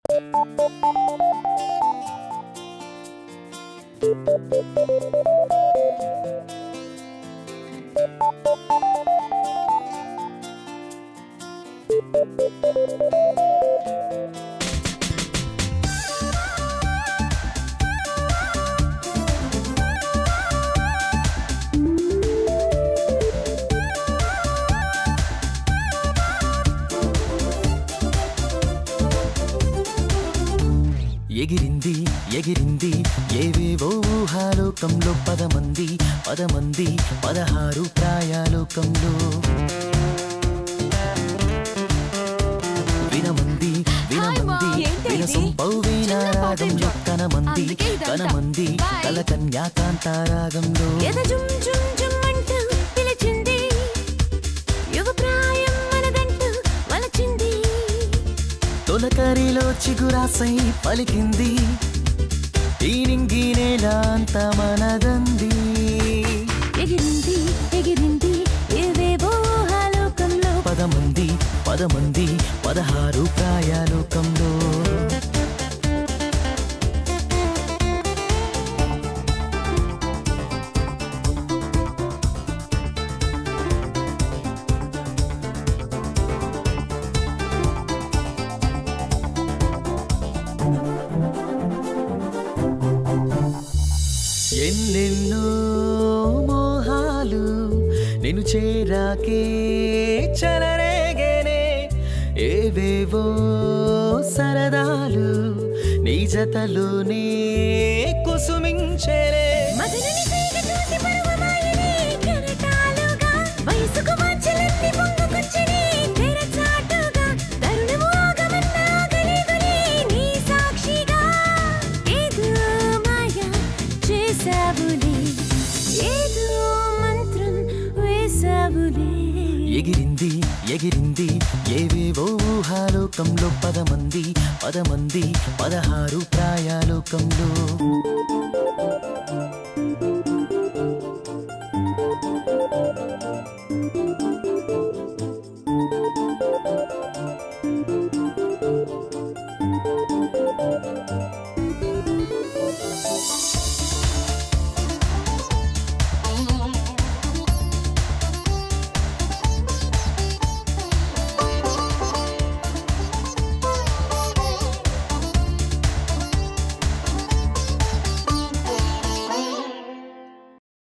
ఎగిరింది ఎగిరింది ఏవేవో ఊహాలోకంలో పదమంది పదమంది 16 ప్రాయాలోకంలో వినమంది వినమంది వినసంపౌవేనారాగంలో కనమంది కనమంది కల కన్యాకాంతారాగంలో తొలకరిలో చిగురాసై పలికింది ఈ నింగి నేల అంత మనదంది ఎగిరింది ఎగిరింది ఏవేవో ఊహాలోకంలో పదమంది పదమంది 16 ప్రాయాలోకంలో ఎన్నెన్నో మోహాలు నిన్ను చేరాకే చలరేగేనే ఏవేవో సరదాలు నీ జతలోనే కుసుమించేనే ఎగిరింది ఎగిరింది ఏవేవో ఊహాలోకంలో పదమంది పదమంది 16 ప్రాయాలోకంలో